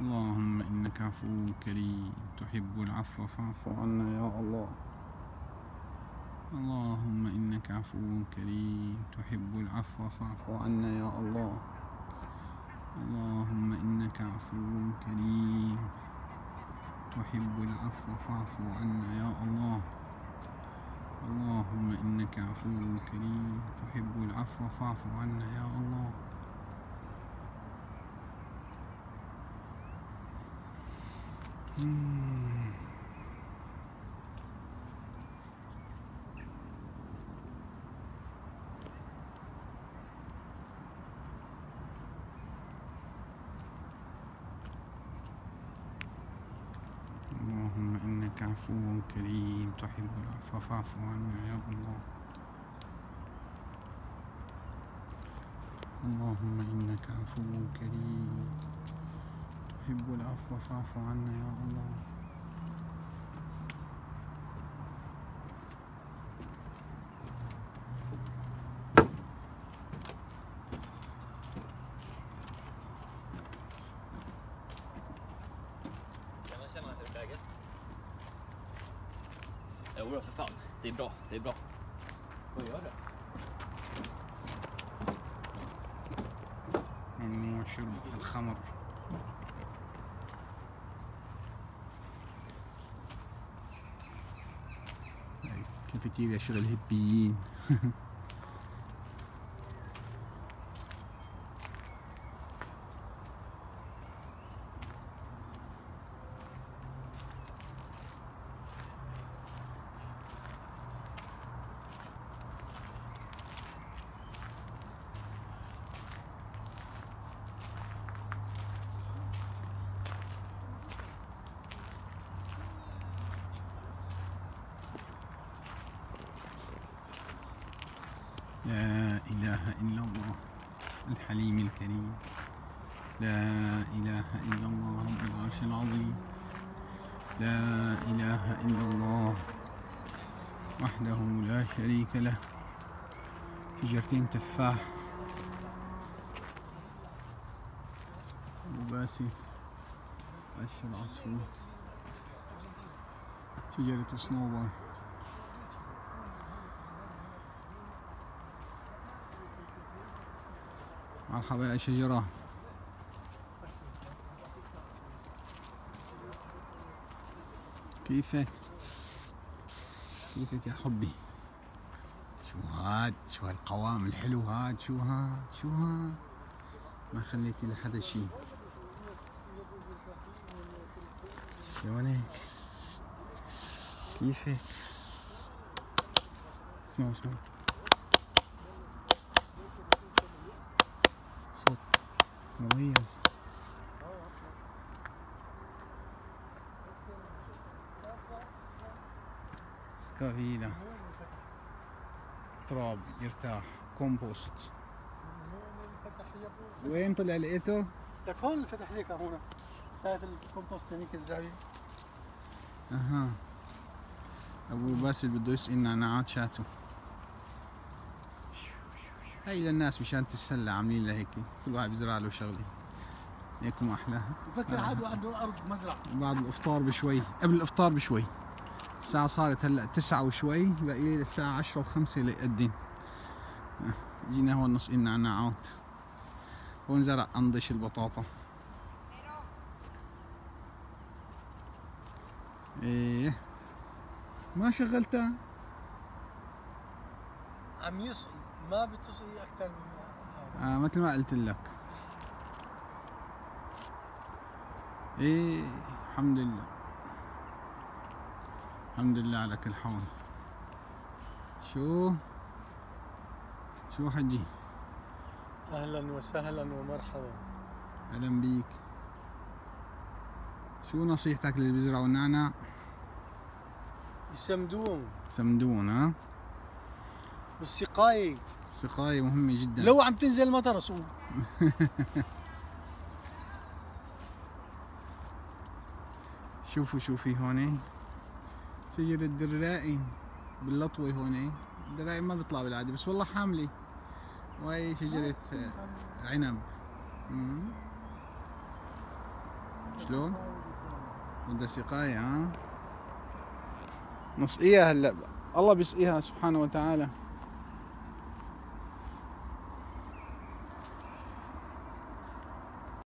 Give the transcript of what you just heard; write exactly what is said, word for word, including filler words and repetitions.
اللهم إنك عفو كريم تحب العفو فاعف عنا يا الله. اللهم إنك عفو كريم تحب العفو فاعف عنا يا الله. اللهم إنك عفو كريم تحب العفو فاعف عنا يا الله. اللهم إنك عفو كريم تحب العفو فاعف عنا يا الله. مم. اللهم إنك عفو كريم تحب العفو فاعف عنا يا الله. اللهم إنك عفو كريم تحب العفو فاعف عنا يا الله. Jo då, för fan. Det är bra, det är bra. Vad gör du? ممنوع شرب الخمر. كافيتيريا شغل الهبيين. لا إله إلا الله الحليم الكريم. لا إله إلا الله رب العرش العظيم. لا إله إلا الله وحده لا شريك له. شجرتين تفاح وباسي عش العصفور. شجرة صنوبر. مرحبا يا شجرة. كيفك؟ كيفك يا حبي؟ شو هاد؟ شو هالقوام الحلو هاد؟ شو هاد؟ شو هاد؟ ما خليتي لحدا شي. شلونك؟ كيفك؟ اسمعوا اسمعوا صوت مميز. سكافيلا تراب يرتاح كومبوست. وين طلع لقيته؟ لك هون اللي فتح لك هون. شايف الكومبوست هنيك الزاوية؟ اها ابو باسل بده يسقي نعناعات شاتو. هي للناس مشان تتسلى عاملين لها هيك، كل واحد بيزرع له شغله هيك ما احلاها. بفكر عادوا عنده ارض مزرعة. بعد الافطار بشوي، قبل الافطار بشوي. الساعة صارت هلا تسعة وشوي، باقي لي للساعة عشرة وخمسة ليقدم. جينا هون نسقي النعناعات. هون زرع انضش البطاطا. ايه ما شغلتها؟ عم يسقي، ما بتسقي اكثر من آه مثل ما قلت لك. ايه الحمد لله الحمد لله على كل حال. شو شو حجي؟ اهلا وسهلا ومرحبا. اهلا بيك. شو نصيحتك للي بيزرعوا النعناع؟ يسمدون. يسمدون ها؟ والسقاية. السقاية مهمة جدا. لو عم تنزل مطر اسقوا. شوفوا شو في هون شجرة درائي باللطوة هون. الدرائي ما بيطلع بالعادة بس والله حاملة. وهي شجرة عنب. شلون؟ بدها سقاية ها؟ نسقيها هلا، الله بيسقيها سبحانه وتعالى.